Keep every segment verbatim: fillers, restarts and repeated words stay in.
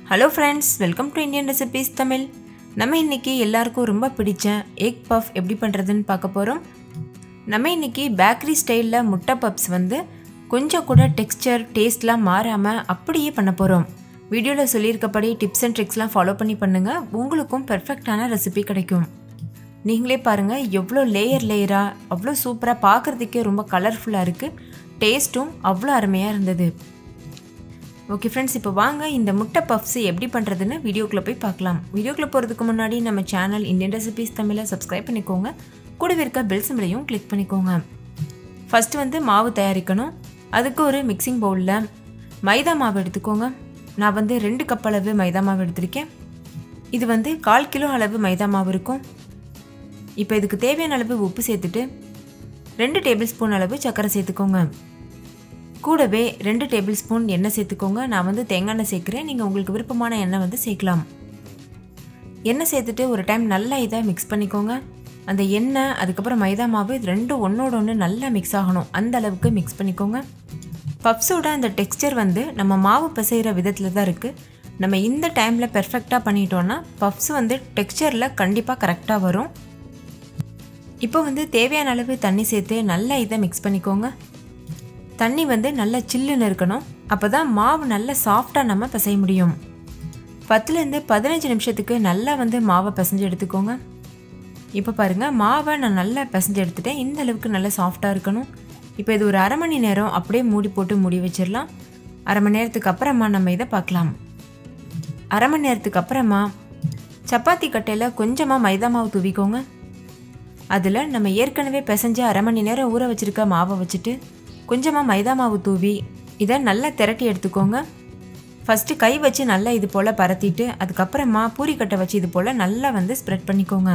Hello friends, welcome to Indian Recipes Tamil. நம்ம இன்னைக்கு எல்லாருக்கும் ரொம்ப பிடிச்ச egg puff எப்படி பண்றதுன்னு பார்க்க போறோம். நம்ம இன்னைக்கு பேக்கரி ஸ்டைல்ல முட்டை பப்ஸ் வந்து கொஞ்சம் கூட டெக்ஸ்சர், டேஸ்ட்லாம் மாறாம அப்படியே பண்ண போறோம். வீடியோல சொல்லிருக்கபடி டிப்ஸ் அண்ட் ட்ரிக்ஸ்லாம் ஃபாலோ பண்ணி பண்ணுங்க. உங்களுக்கும் பெர்ஃபெக்ட்டான ரெசிபி கிடைக்கும். நீங்களே பாருங்க எவ்வளவு லேயர் லேயரா அவ்வளவு சூப்பரா பார்க்கிறதுக்கே ரொம்ப கலர்ஃபுல்லா இருக்கு. டேஸ்டும் அவ்வளவு அருமையா இருந்தது. ஓகே फ्रेंड्स, இப்போ வாங்க இந்த முட்டை பஃப்ஸ் எப்படி பண்றதுன்னு வீடியோக்குள்ள போய் பார்க்கலாம். வீடியோக்குள்ள போறதுக்கு முன்னாடி நம்ம சேனல் இந்தியன் ரெசிபீஸ் தமிழை சப்ஸ்கிரைப் பண்ணிக்கோங்க. கூடவே இருக்க பெல் சிம்பலையும் கிளிக் பண்ணிக்கோங்க. ஃபர்ஸ்ட் வந்து மாவு தயாரிக்கணும். அதுக்கு ஒரு மிக்சிங் பவுல்ல மைதா மாவு எடுத்துக்கோங்க. நான் வந்து ரெண்டு கப் அளவு மைதா மாவு எடுத்துர்க்கேன். இது வந்து கால் கிலோ அளவு மைதா மாவு இருக்கும். இப்போ இதுக்கு தேவையான அளவு உப்பு சேர்த்துட்டு ரெண்டு டேபிள் ஸ்பூன் அளவு சர்க்கரை சேர்த்துக்கோங்க. கூடவே ரெண்டு டேபிள் ஸ்பூன் எண்ணெய் சேர்த்துக்கோங்க. நான் வந்து தேங்காய் எண்ணெய் சேர்க்குறேன். நீங்கள் உங்களுக்கு விருப்பமான எண்ணெய் வந்து சேர்க்கலாம். எண்ணெய் சேர்த்துட்டு ஒரு டைம் நல்லா இதை மிக்ஸ் பண்ணிக்கோங்க. அந்த எண்ணெய் அதுக்கப்புறம் மைதா மாவு இது ரெண்டும் ஒன்றோட ஒன்று நல்லா மிக்ஸ் ஆகணும். அந்த அளவுக்கு மிக்ஸ் பண்ணிக்கோங்க. பப்ஸோட அந்த டெக்ஸ்சர் வந்து நம்ம மாவு பிசைகிற விதத்தில் தான் இருக்குது. நம்ம இந்த டைமில் பெர்ஃபெக்டாக பண்ணிட்டோன்னா பப்ஸ் வந்து டெக்ஸ்சரில் கண்டிப்பாக கரெக்டாக வரும். இப்போ வந்து தேவையான அளவு தண்ணி சேர்த்து நல்லா இதை மிக்ஸ் பண்ணிக்கோங்க. தண்ணி வந்து நல்லா சில்லுன்னு இருக்கணும். அப்போ தான் மாவு நல்லா சாஃப்டாக நம்ம பிசைய முடியும். பத்துலேருந்து பதினஞ்சு நிமிஷத்துக்கு நல்லா வந்து மாவை பிசைஞ்சு எடுத்துக்கோங்க. இப்போ பாருங்கள், மாவை நான் நல்லா பிசைஞ்சு எடுத்துட்டேன். இந்த அளவுக்கு நல்லா சாஃப்டாக இருக்கணும். இப்போ இது ஒரு அரை மணி நேரம் அப்படியே மூடி போட்டு மூடி வச்சிடலாம். அரை மணி நேரத்துக்கு அப்புறமா நம்ம இதை பார்க்கலாம். அரை மணி நேரத்துக்கு அப்புறமா சப்பாத்தி கட்டையில் கொஞ்சமாக மைதா மாவு தூவிக்கோங்க. அதில் நம்ம ஏற்கனவே பிசைஞ்சு அரை மணி நேரம் ஊற வச்சுருக்க மாவை வச்சுட்டு கொஞ்சமாக மைதா மாவு தூவி இதை நல்லா திரட்டி எடுத்துக்கோங்க. ஃபஸ்ட்டு கை வச்சு நல்லா இது போல் பரத்திட்டு அதுக்கப்புறமா பூரிக்கட்டை வச்சு இது போல் நல்லா வந்து ஸ்ப்ரெட் பண்ணிக்கோங்க.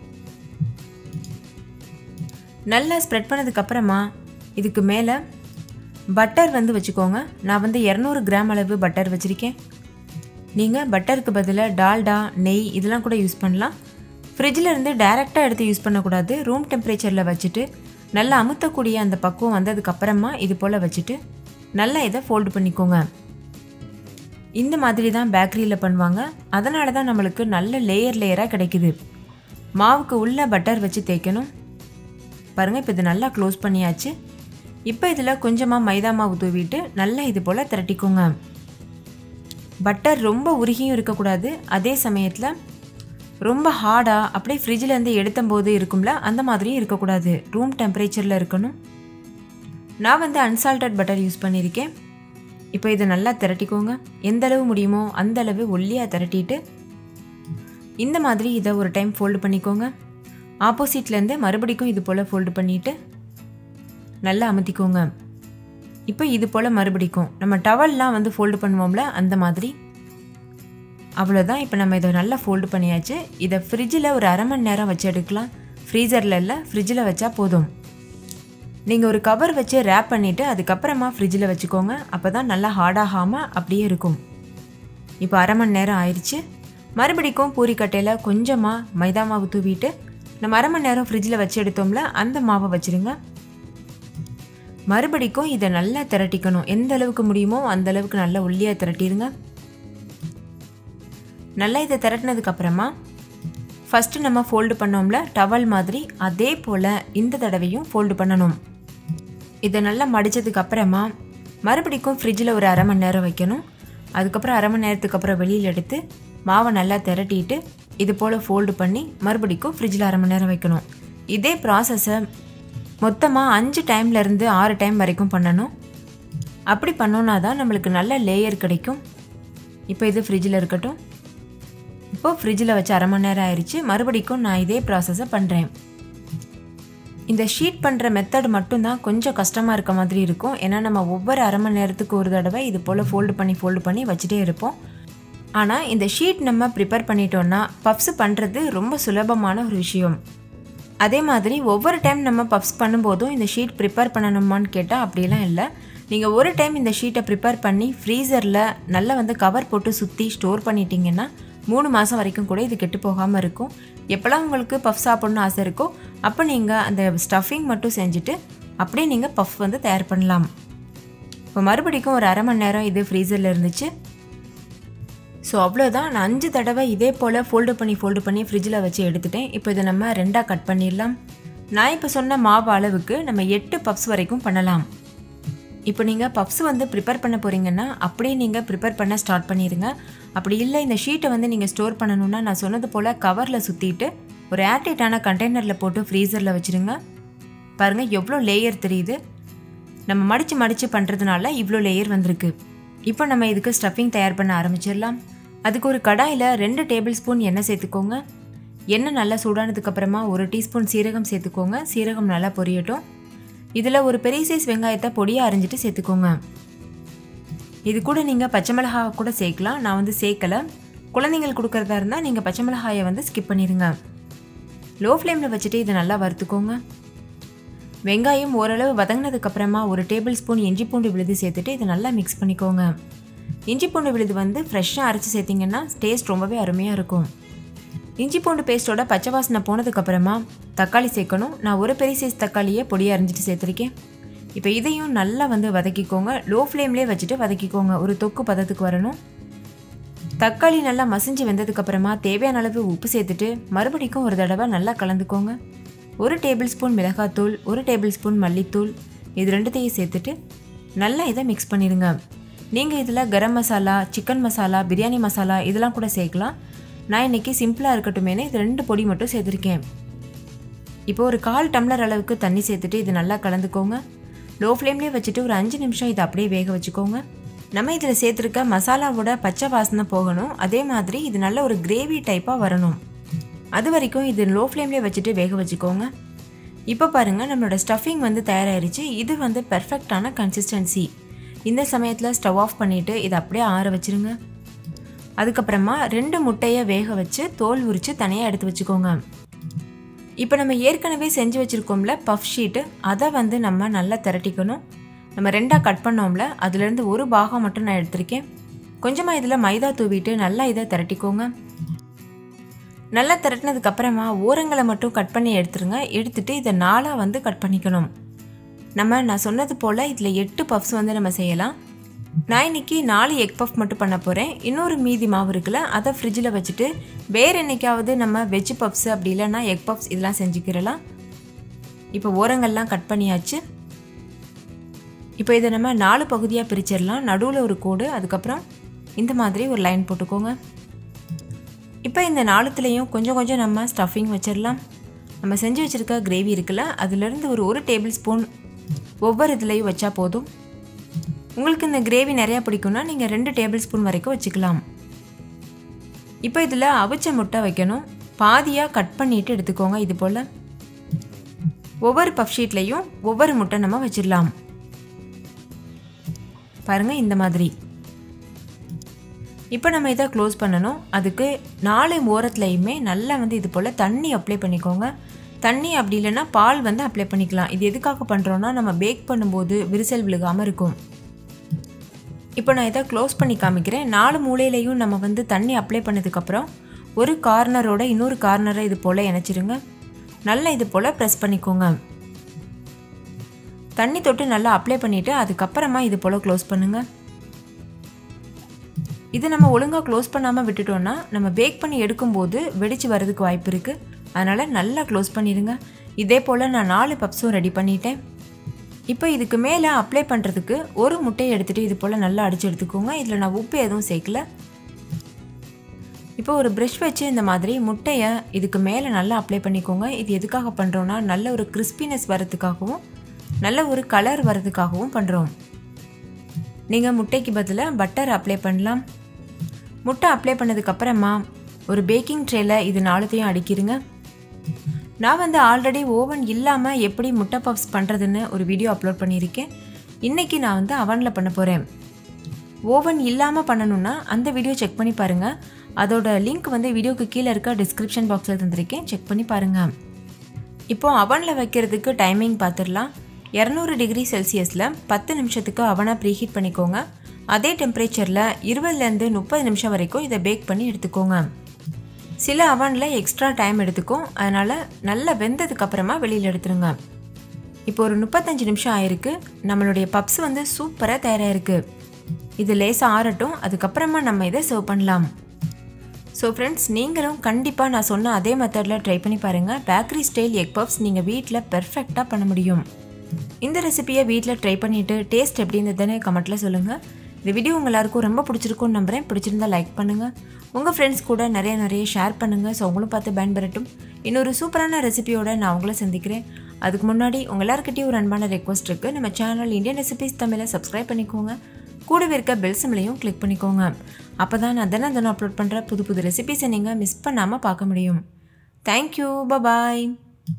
நல்லா ஸ்ப்ரெட் பண்ணதுக்கப்புறமா இதுக்கு மேலே பட்டர் வந்து வச்சுக்கோங்க. நான் வந்து இரநூறு கிராம் அளவு பட்டர் வச்சுருக்கேன். நீங்கள் பட்டருக்கு பதிலாக டால்டா, நெய் இதெல்லாம் கூட யூஸ் பண்ணலாம். ஃப்ரிட்ஜில் இருந்து டைரெக்டாக எடுத்து யூஸ் பண்ணக்கூடாது. ரூம் டெம்பரேச்சரில் வச்சுட்டு நல்லா அமுத்தக்கூடிய அந்த பக்குவம் வந்ததுக்கப்புறமா இது போல் வச்சுட்டு நல்லா இதை ஃபோல்டு பண்ணிக்கோங்க. இந்த மாதிரி தான் பேக்கரியில் பண்ணுவாங்க. அதனால தான் நம்மளுக்கு நல்ல லேயர் லேயராக கிடைக்குது. மாவுக்கு உள்ளே பட்டர் வச்சு தேய்க்கணும். பாருங்கள், இப்போ இது நல்லா க்ளோஸ் பண்ணியாச்சு. இப்போ இதில் கொஞ்சமாக மைதா மாவு தூவிட்டு நல்லா இது போல் திரட்டிக்கோங்க. பட்டர் ரொம்ப உருகியும் இருக்கக்கூடாது. அதே சமயத்தில் ரொம்ப ஹார்டாக அப்படியே ஃப்ரிட்ஜிலேருந்து எடுத்தம்போது இருக்கும்ல அந்த மாதிரியும் இருக்கக்கூடாது. ரூம் டெம்பரேச்சரில் இருக்கணும். நான் வந்து அன்சால்டட் பட்டர் யூஸ் பண்ணியிருக்கேன். இப்போ இதை நல்லா திரட்டிக்கோங்க. எந்த அளவு முடியுமோ அந்த அளவு ஒல்லியாக திரட்டிட்டு இந்த மாதிரி இதை ஒரு டைம் ஃபோல்டு பண்ணிக்கோங்க. ஆப்போசிட்லேருந்து மறுபடிக்கும் இது போல் ஃபோல்டு பண்ணிவிட்டு நல்லா அமுத்திக்கோங்க. இப்போ இது போல் மறுபடிக்கும் நம்ம டவல்லாம் வந்து ஃபோல்டு பண்ணுவோம்ல அந்த மாதிரி. அவ்வளோதான். இப்போ நம்ம இதை நல்லா ஃபோல்டு பண்ணியாச்சு. இதை ஃப்ரிட்ஜில் ஒரு அரை மணி நேரம் வச்சு எடுக்கலாம். ஃப்ரீசரில் இல்லை, ஃப்ரிட்ஜில் வச்சா போதும். நீங்கள் ஒரு கவர் வச்சு ரேப் பண்ணிவிட்டு அதுக்கப்புறமா ஃப்ரிட்ஜில் வச்சுக்கோங்க. அப்போ தான் நல்லா ஹார்டாகாமல் அப்படியே இருக்கும். இப்போ அரை மணி நேரம் ஆயிடுச்சு. மறுபடிக்கும் பூரிக்கட்டையில் கொஞ்சமாக மைதா மாவு தூவிட்டு நம்ம அரை மணி நேரம் ஃப்ரிட்ஜில் வச்சு எடுத்தோம்ல அந்த மாவை வச்சுருங்க. மறுபடிக்கும் இதை நல்லா திரட்டிக்கணும். எந்த அளவுக்கு முடியுமோ அந்த அளவுக்கு நல்லா ஒல்லியாக திரட்டிடுங்க. நல்லா இதை திரட்டினதுக்கப்புறமா ஃபஸ்ட்டு நம்ம ஃபோல்டு பண்ணோம்ல டவல் மாதிரி, அதே போல் இந்த தடவையும் ஃபோல்டு பண்ணணும். இதை நல்லா மடித்ததுக்கு அப்புறமா மறுபடிக்கும் ஃப்ரிட்ஜில் ஒரு அரை மணி நேரம் வைக்கணும். அதுக்கப்புறம் அரை மணி நேரத்துக்கு அப்புறம் வெளியில் எடுத்து மாவை நல்லா திரட்டிட்டு இது போல் ஃபோல்டு பண்ணி மறுபடிக்கும் ஃப்ரிட்ஜில் அரை மணி நேரம் வைக்கணும். இதே ப்ராசஸை மொத்தமாக அஞ்சு டைம்லேருந்து ஆறு டைம் வரைக்கும் பண்ணணும். அப்படி பண்ணோன்னா தான் நம்மளுக்கு நல்ல லேயர் கிடைக்கும். இப்போ இது ஃப்ரிட்ஜில் இருக்கட்டும். இப்போது ஃப்ரிட்ஜில் வச்சு அரை மணி நேரம் ஆயிடுச்சு. மறுபடிக்கும் நான் இதே ப்ராசஸை பண்ணுறேன். இந்த ஷீட் பண்ணுற மெத்தட் மட்டும்தான் கொஞ்சம் கஷ்டமாக இருக்க மாதிரி இருக்கும். ஏன்னா நம்ம ஒவ்வொரு அரை மணி நேரத்துக்கு ஒரு தடவை இது போல் ஃபோல்டு பண்ணி ஃபோல்டு பண்ணி வச்சுட்டே இருப்போம். ஆனால் இந்த ஷீட் நம்ம ப்ரிப்பேர் பண்ணிட்டோன்னா பப்ஸ் பண்ணுறது ரொம்ப சுலபமான ஒரு விஷயம். அதே மாதிரி ஒவ்வொரு டைம் நம்ம பப்ஸ் பண்ணும்போதும் இந்த ஷீட் ப்ரிப்பேர் பண்ணணுமான்னு கேட்டால் அப்படிலாம் இல்லை. நீங்கள் ஒரு டைம் இந்த ஷீட்டை ப்ரிப்பேர் பண்ணி ஃப்ரீசரில் நல்லா வந்து கவர் போட்டு சுற்றி ஸ்டோர் பண்ணிட்டீங்கன்னா மூணு மாதம் வரைக்கும் கூட இது கெட்டு போகாமல் இருக்கும். எப்போல்லாம் உங்களுக்கு பஃப் சாப்பிட்ணுன்னு ஆசை இருக்கோ அப்போ நீங்கள் அந்த ஸ்டஃபிங் மட்டும் செஞ்சுட்டு அப்படியே நீங்கள் பஃப் வந்து தயார் பண்ணலாம். இப்போ மறுபடிக்கும் ஒரு அரை மணி நேரம் இது ஃப்ரீசரில் இருந்துச்சு. ஸோ ஸோ அவ்வளோதான். நான் அஞ்சு தடவை இதே போல் ஃபோல்டு பண்ணி ஃபோல்டு பண்ணி ஃப்ரிட்ஜில் வச்சு எடுத்துட்டேன். இப்போ இதை நம்ம ரெண்டாக கட் பண்ணிடலாம். நான் இப்போ சொன்ன மாவு அளவுக்கு நம்ம எட்டு பப்ஸ் வரைக்கும் பண்ணலாம். இப்போ நீங்கள் பப்ஸ் வந்து ப்ரிப்பேர் பண்ண போகிறீங்கன்னா அப்படியே நீங்கள் ப்ரிப்பேர் பண்ண ஸ்டார்ட் பண்ணிடுங்க. அப்படி இல்லை இந்த ஷீட்டை வந்து நீங்கள் ஸ்டோர் பண்ணணுன்னா நான் சொன்னது போல் கவரில் சுற்றிட்டு ஒரு ஏர்டைட்டான கண்டெய்னரில் போட்டு ஃப்ரீசரில் வச்சுருங்க. பாருங்கள் எவ்வளோ லேயர் தெரியுது. நம்ம மடித்து மடித்து பண்ணுறதுனால இவ்வளோ லேயர் வந்திருக்கு. இப்போ நம்ம இதுக்கு ஸ்டஃபிங் தயார் பண்ண ஆரம்பிச்சிடலாம். அதுக்கு ஒரு கடாயில் ரெண்டு டேபிள் ஸ்பூன் எண்ணெய் சேர்த்துக்கோங்க. எண்ணெய் நல்லா சூடானதுக்கப்புறமா ஒரு டீஸ்பூன் சீரகம் சேர்த்துக்கோங்க. சீரகம் நல்லா பொரியட்டும். இதில் ஒரு பெரிய சைஸ் வெங்காயத்தை பொடியாக அரிஞ்சிட்டு சேர்த்துக்கோங்க. இது கூட நீங்கள் பச்சை மிளகாய் கூட சேர்க்கலாம். நான் வந்து சேர்க்கலை. குழந்தைங்களுக்கு கொடுக்குறதா இருந்தால் நீங்கள் பச்சை மிளகாயை வந்து ஸ்கிப் பண்ணிடுங்க. லோ ஃப்ளேமில் வச்சுட்டு இதை நல்லா வறுத்துக்கோங்க. வெங்காயம் ஓரளவு வதங்கினதுக்கப்புறமா ஒரு டேபிள் ஸ்பூன் இஞ்சி பூண்டு விழுது சேர்த்துட்டு இதை நல்லா மிக்ஸ் பண்ணிக்கோங்க. இஞ்சி பூண்டு விழுது வந்து ஃப்ரெஷ்ஷாக அரைச்சி சேர்த்திங்கன்னா டேஸ்ட் ரொம்பவே அருமையாக இருக்கும். இஞ்சி பூண்டு பேஸ்ட்டோட பச்சை வாசனை போனதுக்கப்புறமா தக்காளி சேர்க்கணும். நான் ஒரு பெரிய சைஸ் தக்காளியை பொடியாக அரிஞ்சிட்டு சேர்த்துருக்கேன். இப்போ இதையும் நல்லா வந்து வதக்கிக்கோங்க. லோ ஃப்ளேம்லேயே வச்சுட்டு வதக்கிக்கோங்க. ஒரு தொக்கு பதத்துக்கு வரணும். தக்காளி நல்லா மசிஞ்சு வெந்ததுக்கப்புறமா தேவையான அளவு உப்பு சேர்த்துட்டு மறுபடிக்கும் ஒரு தடவை நல்லா கலந்துக்கோங்க. ஒரு டேபிள் ஸ்பூன் மிளகாத்தூள், ஒரு டேபிள் ஸ்பூன் மல்லித்தூள், இது ரெண்டுத்தையும் சேர்த்துட்டு நல்லா இதை மிக்ஸ் பண்ணிடுங்க. நீங்கள் இதில் கரம் மசாலா, சிக்கன் மசாலா, பிரியாணி மசாலா இதெல்லாம் கூட சேர்க்கலாம். நான் இன்றைக்கி சிம்பிளாக இருக்கட்டுமேனு இது ரெண்டு பொடி மட்டும் சேர்த்துருக்கேன். இப்போ ஒரு கால் டம்ளர் அளவுக்கு தண்ணி சேர்த்துட்டு இது நல்லா கலந்துக்கோங்க. லோ ஃப்ளேம்லேயே வச்சுட்டு ஒரு அஞ்சு நிமிஷம் இதை அப்படியே வேக வச்சுக்கோங்க. நம்ம இதில் சேர்த்துருக்க மசாலாவோட பச்சை வாசனை போகணும். அதே மாதிரி இது நல்ல ஒரு கிரேவி டைப்பாக வரணும். அது வரைக்கும் இது லோ ஃப்ளேம்லேயே வச்சுட்டு வேக வச்சுக்கோங்க. இப்போ பாருங்கள் நம்மளோட ஸ்டஃபிங் வந்து தயாராகிடுச்சு. இது வந்து பெர்ஃபெக்டான கன்சிஸ்டன்சி. இந்த சமயத்தில் ஸ்டவ் ஆஃப் பண்ணிவிட்டு இதை அப்படியே ஆற வச்சுருங்க. அதுக்கப்புறமா ரெண்டு முட்டையை வேக வச்சு தோல் உரித்து தனியாக எடுத்து வச்சுக்கோங்க. இப்போ நம்ம ஏற்கனவே செஞ்சு வச்சுருக்கோம்ல பஃப் ஷீட்டு, அதை வந்து நம்ம நல்லா திரட்டிக்கணும். நம்ம ரெண்டாக கட் பண்ணோம்ல, அதுலேருந்து ஒரு பாகம் மட்டும் நான் எடுத்திருக்கேன். கொஞ்சமாக இதில் மைதா தூவிட்டு நல்லா இதை திரட்டிக்கோங்க. நல்லா திரட்டினதுக்கப்புறமா ஓரங்களை மட்டும் கட் பண்ணி எடுத்துருங்க. எடுத்துகிட்டு இதை நாலாக வந்து கட் பண்ணிக்கணும். நம்ம நான் சொன்னது போல் இதில் எட்டு பஃப்ஸ் வந்து நம்ம செய்யலாம். நான் இன்றைக்கி நாலு எக் பஃப் மட்டும் பண்ண போகிறேன். இன்னொரு மீதி மாவு இருக்குல்ல, அதை ஃப்ரிட்ஜில் வச்சுட்டு வேறு என்றைக்காவது நம்ம வெஜ் பஃப்ஸ் அப்படி இல்லைன்னா எக் பஃப்ஸ் இதெல்லாம் செஞ்சுக்கிறலாம். இப்போ ஓரங்கள்லாம் கட் பண்ணியாச்சு. இப்போ இதை நம்ம நாலு பகுதியாக பிரிச்சிடலாம். நடுவில் ஒரு கோடு, அதுக்கப்புறம் இந்த மாதிரி ஒரு லைன் போட்டுக்கோங்க. இப்போ இந்த நாலுத்துலேயும் கொஞ்சம் கொஞ்சம் நம்ம ஸ்டஃபிங் வச்சிடலாம். நம்ம செஞ்சு வச்சுருக்க கிரேவி இருக்குல்ல, அதுலேருந்து ஒரு ஒரு டேபிள் ஸ்பூன் ஒவ்வொரு இதுலேயும் வச்சா போதும். உங்களுக்கு இந்த கிரேவி நிறையா பிடிக்கும்னா நீங்கள் ரெண்டு டேபிள் ஸ்பூன் வரைக்கும் வச்சுக்கலாம். இப்போ இதில் அவிச்ச முட்டை வைக்கணும். பாதியாக கட் பண்ணிவிட்டு எடுத்துக்கோங்க. இது போல் ஒவ்வொரு பஃப் ஷீட்லேயும் ஒவ்வொரு முட்டை நம்ம வச்சிடலாம். பாருங்கள் இந்த மாதிரி. இப்போ நம்ம இதை க்ளோஸ் பண்ணணும். அதுக்கு நாலு ஓரத்துலையுமே நல்லா வந்து இது போல் தண்ணி அப்ளை பண்ணிக்கோங்க. தண்ணி அப்படி இல்லைன்னா பால் வந்து அப்ளை பண்ணிக்கலாம். இது எதுக்காக பண்ணுறோன்னா நம்ம பேக் பண்ணும்போது விரிசல் விழுகாமல் இருக்கும். இப்போ நான் இதை க்ளோஸ் பண்ணி காமிக்கிறேன். நாலு மூலையிலையும் நம்ம வந்து தண்ணி அப்ளை பண்ணதுக்கப்புறம் ஒரு கார்னரோட இன்னொரு கார்னரை இது போல் இணைச்சிருங்க. நல்லா இது போல் ப்ரெஸ் பண்ணிக்கோங்க. தண்ணி தொட்டு நல்லா அப்ளை பண்ணிவிட்டு அதுக்கப்புறமா இது போல் க்ளோஸ் பண்ணுங்கள். இது நம்ம ஒழுங்காக க்ளோஸ் பண்ணாமல் விட்டுட்டோன்னா நம்ம பேக் பண்ணி எடுக்கும்போது வெடித்து வரதுக்கு வாய்ப்பு இருக்குது. அதனால் நல்லா க்ளோஸ் பண்ணிடுங்க. இதே போல் நான் நாலு பப்ஸும் ரெடி பண்ணிட்டேன். இப்போ இதுக்கு மேலே அப்ளை பண்ணுறதுக்கு ஒரு முட்டையை எடுத்துகிட்டு இது போல் நல்லா அடித்து எடுத்துக்கோங்க. இதில் நான் உப்பு எதுவும் சேர்க்கல. இப்போ ஒரு ப்ரஷ் வச்சு இந்த மாதிரி முட்டையை இதுக்கு மேலே நல்லா அப்ளை பண்ணிக்கோங்க. இது எதுக்காக பண்ணுறோன்னா நல்ல ஒரு கிறிஸ்பினஸ் வரதுக்காகவும் நல்ல ஒரு கலர் வரதுக்காகவும் பண்ணுறோம். நீங்கள் முட்டைக்கு பதிலாக பட்டர் அப்ளை பண்ணலாம். முட்டை அப்ளை பண்ணதுக்கப்புறமா ஒரு பேக்கிங் ட்ரேயில் இது நாலுத்தையும் அடிக்கிடுங்க. நான் வந்து ஆல்ரெடி ஓவன் இல்லாமல் எப்படி முட்டை பப்ஸ் பண்ணுறதுன்னு ஒரு வீடியோ அப்லோட் பண்ணியிருக்கேன். இன்றைக்கி நான் வந்து அவனில் பண்ண போகிறேன். ஓவன் இல்லாமல் பண்ணணுன்னா அந்த வீடியோ செக் பண்ணி பாருங்கள். அதோட லிங்க் வந்து வீடியோக்கு கீழே இருக்க டிஸ்கிரிப்ஷன் பாக்ஸில் தந்திருக்கேன், செக் பண்ணி பாருங்கள். இப்போது அவனில் வைக்கிறதுக்கு டைமிங் பார்த்துடலாம். இரநூறு டிகிரி செல்சியஸில் பத்து நிமிஷத்துக்கு அவனை ப்ரீஹீட் பண்ணிக்கோங்க. அதே டெம்பரேச்சரில் இருபதுலேருந்து முப்பது நிமிஷம் வரைக்கும் இதை பேக் பண்ணி எடுத்துக்கோங்க. சில அவனில் எக்ஸ்ட்ரா டைம் எடுத்துக்கும். அதனால் நல்லா வெந்ததுக்கப்புறமா வெளியில் எடுத்துருங்க. இப்போ ஒரு முப்பத்தஞ்சு நிமிஷம் ஆயிருக்கு. நம்மளுடைய பப்ஸ் வந்து சூப்பராக தயாராகிருக்கு. இது லேசாக ஆறட்டும். அதுக்கப்புறமா நம்ம இதை சர்வ் பண்ணலாம். ஸோ ஃப்ரெண்ட்ஸ், நீங்களும் கண்டிப்பாக நான் சொன்ன அதே மெத்தடில் ட்ரை பண்ணி பாருங்கள். பேக்கரி ஸ்டைல் எக் பப்ஸ் நீங்கள் வீட்டில் பெர்ஃபெக்டாக பண்ண முடியும். இந்த ரெசிபியை வீட்டில் ட்ரை பண்ணிவிட்டு டேஸ்ட் எப்படி இருந்ததுன்னு கமெண்ட்டில் சொல்லுங்கள். இந்த வீடியோ உங்கள் எல்லாருக்கும் ரொம்ப பிடிச்சிருக்கும்னு நம்புகிறேன். பிடிச்சிருந்தா லைக் பண்ணுங்கள், உங்கள் ஃப்ரெண்ட்ஸ் கூட நிறைய நிறைய ஷேர் பண்ணுங்கள். ஸோ அவங்களும் பார்த்து பயன்பெறட்டும். இன்னொரு சூப்பரான ரெசிபியோடு நான் உங்களை சந்திக்கிறேன். அதுக்கு முன்னாடி உங்கள் எல்லாருக்கிட்டையும் ஒரு அன்பான ரெக்வஸ்ட் இருக்குது. நம்ம சேனல் இந்தியன் ரெசிபிஸ் தமிழை சப்ஸ்கிரைப் பண்ணிக்கோங்க. கூடவே இருக்க பெல் சிம்லையும் கிளிக் பண்ணிக்கோங்க. அப்போ தான் நான் தினம் தினம் அப்லோட் பண்ணுற புது புது ரெசிபிஸை நீங்கள் மிஸ் பண்ணாமல் பார்க்க முடியும். தேங்க்யூ, பாய்.